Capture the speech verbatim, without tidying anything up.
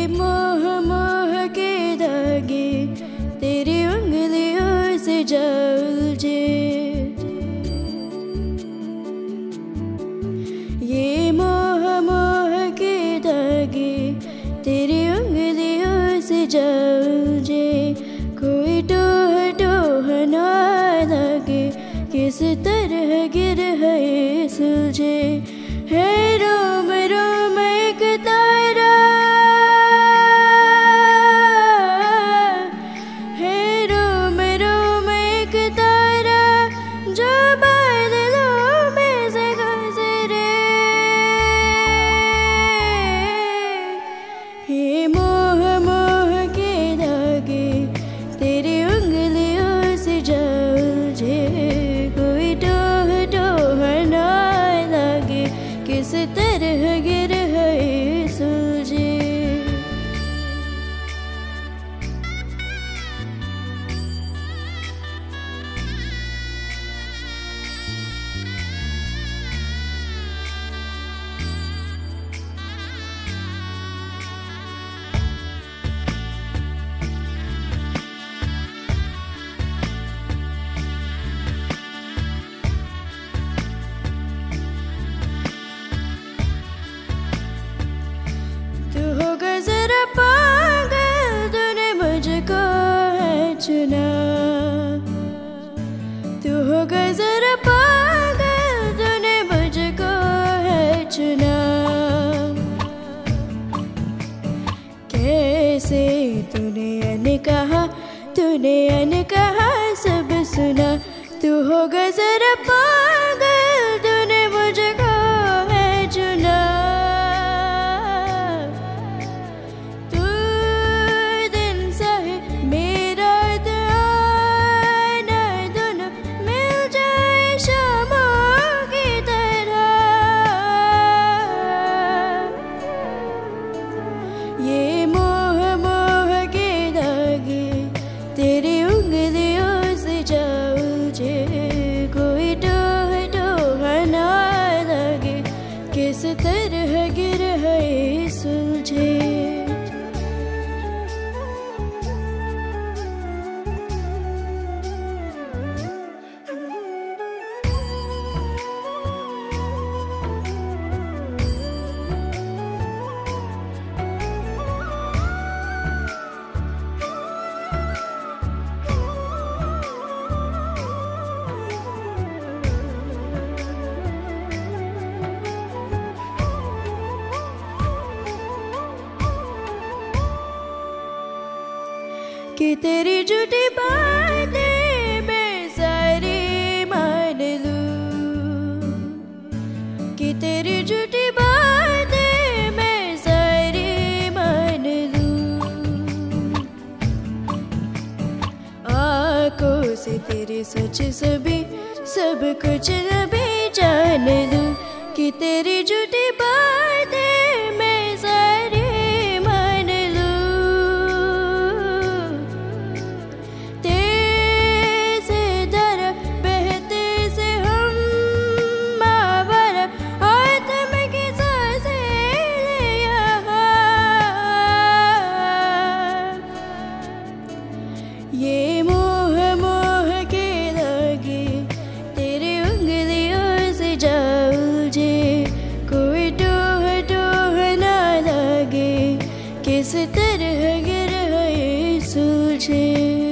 मोह मोह के धागे तेरी उंगलियों से जा उलझे। ये मोह मोह के धागे तेरी उंगलियों से जा उलझे। कोई टोह टोह ना लगे किस तरह गिर है सुलझे। है रोम रोम एक तारा, है रोम रोम एक तारा जो बादलों में से गुजरे। ये मोह मोह के धागे तेरी उंगलियों से जा उलझे। कोई टोह टोह ना लगे किस तरह गिर है सुलझे। जरा पागल तूने मुझको है चुना। तू होगा जरा पागल तूने मुझको है चुना। कैसे तूने अन कहा, तूने अन कहा सब सुना। तू होगा जरा पागल तूने मुझको है चुना। ये मोह मोह के धागे तेरी उंगलियों से जा उलझे। कोई टोह टोह ना लगे किस तरह गिर है सुलझे। कि तेरी झूठी बातें मैं सारी मान लूं। कि तेरी झूठी बातें मैं सारी मान लूं। आँखों से तेरे सच सभी सब कुछ न भी जान लूं। कि तेरी झूठी बातें मैं सारी ये मोह मोह के धागे तेरी उंगलियों से जा उलझे। कोई टोह टोह ना लगे किस तरह गिर है सुलझे।